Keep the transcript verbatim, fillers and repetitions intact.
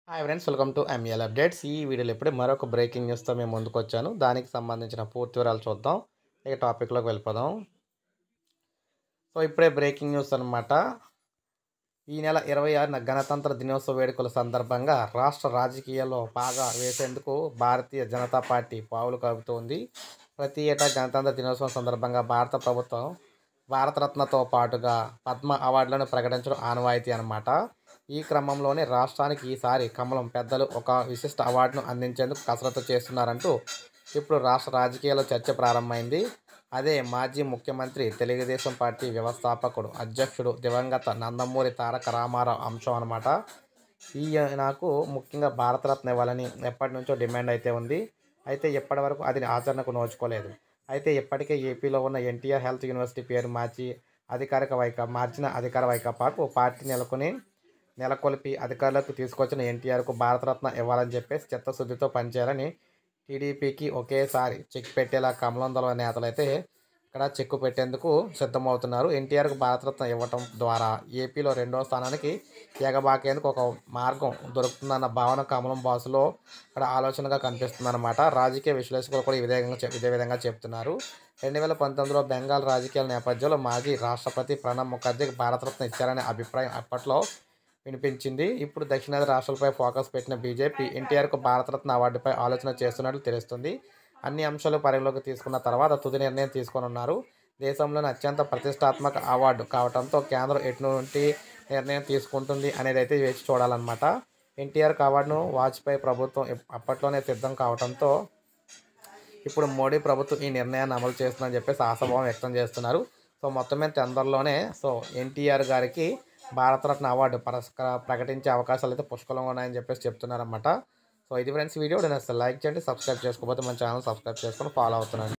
Hi friends, welcome to ML updates. ఈ వీడియోలో ఇప్పుడే మరొక బ్రేకింగ్ న్యూస్తో మేము ముందుకు వచ్చాను. దానికి సంబంధించిన పూర్తి వివరాలు చూద్దాం. ఇక టాపిక్లోకి వెళ్ళిపోదాం. సో ఇప్పుడే బ్రేకింగ్ న్యూస్ అనమాట. ఈ నెల ఇరవై ఆరున గణతంత్ర దినోత్సవ వేడుకల సందర్భంగా రాష్ట్ర రాజకీయాల్లో పాగా వేసేందుకు భారతీయ జనతా పార్టీ పావులు కలుపుతోంది. ప్రతి ఏటా గణతంత్ర దినోత్సవం సందర్భంగా భారత ప్రభుత్వం భారతరత్నతో పాటుగా పద్మ అవార్డులను ప్రకటించడం ఆనవాయితీ అన్నమాట. ఈ క్రమంలోనే రాష్ట్రానికి ఈసారి కమలం పెద్దలు ఒక విశిష్ట అవార్డును అందించేందుకు కసరత్తు చేస్తున్నారంటూ ఇప్పుడు రాష్ట్ర రాజకీయాల్లో చర్చ ప్రారంభమైంది. అదే మాజీ ముఖ్యమంత్రి, తెలుగుదేశం పార్టీ వ్యవస్థాపకుడు, అధ్యక్షుడు దివంగత నందమూరి తారక రామారావు అంశం అన్నమాట. ఈయనకు ముఖ్యంగా భారతరత్న ఇవ్వాలని ఎప్పటి నుంచో డిమాండ్ అయితే ఉంది. అయితే ఇప్పటి వరకు అది ఆచరణకు నోచుకోలేదు. అయితే ఇప్పటికే ఏపీలో ఉన్న ఎన్టీఆర్ హెల్త్ యూనివర్సిటీ పేరు మార్చి అధికారిక వైకా మార్చిన అధికార వైకాపాకు పార్టీ నెలకొని నెలకొల్పి అధికారులకు తీసుకొచ్చిన ఎన్టీఆర్కు భారతరత్న ఇవ్వాలని చెప్పేసి చిత్తశుద్ధితో పనిచేయాలని టీడీపీకి ఒకేసారి చెక్ పెట్టేలా కమలం దళ నేతలైతే ఇక్కడ చెక్కు పెట్టేందుకు సిద్ధమవుతున్నారు. ఎన్టీఆర్కు భారతరత్న ఇవ్వటం ద్వారా ఏపీలో రెండో స్థానానికి ఎగబాకేందుకు ఒక మార్గం దొరుకుతుందన్న భావన కమలం బాసులో ఇక్కడ ఆలోచనగా కనిపిస్తుందన్నమాట. రాజకీయ విశ్లేషకులు కూడా ఈ విధంగా ఇదే విధంగా చెప్తున్నారు. రెండు వేల పంతొమ్మిదిలో బెంగాల్ రాజకీయాల నేపథ్యంలో మాజీ రాష్ట్రపతి ప్రణబ్ ముఖర్జీకి భారతరత్న ఇచ్చారనే అభిప్రాయం అప్పట్లో వినిపించింది. ఇప్పుడు దక్షిణాది రాష్ట్రాలపై ఫోకస్ పెట్టిన బీజేపీ ఎన్టీఆర్కు భారతరత్న అవార్డుపై ఆలోచన చేస్తున్నట్లు తెలుస్తుంది. అన్ని అంశాలు పరిగణలోకి తీసుకున్న తర్వాత తుది నిర్ణయం తీసుకోనున్నారు. దేశంలోని అత్యంత ప్రతిష్టాత్మక అవార్డు కావడంతో కేంద్రం ఎటువంటి నిర్ణయం తీసుకుంటుంది అనేది అయితే వేచి చూడాలన్నమాట. ఎన్టీఆర్కు అవార్డును వాజ్పేయి ప్రభుత్వం అప్పట్లోనే సిద్ధం కావడంతో ఇప్పుడు మోడీ ప్రభుత్వం ఈ నిర్ణయాన్ని అమలు చేస్తుందని చెప్పేసి ఆశాభావం వ్యక్తం చేస్తున్నారు. సో మొత్తం మీద తొందరలోనే సో ఎన్టీఆర్ గారికి భారతరత్న అవార్డు పరస్పర ప్రకటించే అవకాశాలు అయితే పుష్కలంగా ఉన్నాయని చెప్పేసి చెప్తున్నారన్నమాట. సో ఇది ఫ్రెండ్స్ వీడియో. నేను అసలు లైక్ చేయండి, సబ్స్క్రైబ్ చేసుకోకపోతే మన ఛానల్ సబ్స్క్రైబ్ చేసుకొని ఫాలో అవుతున్నాను.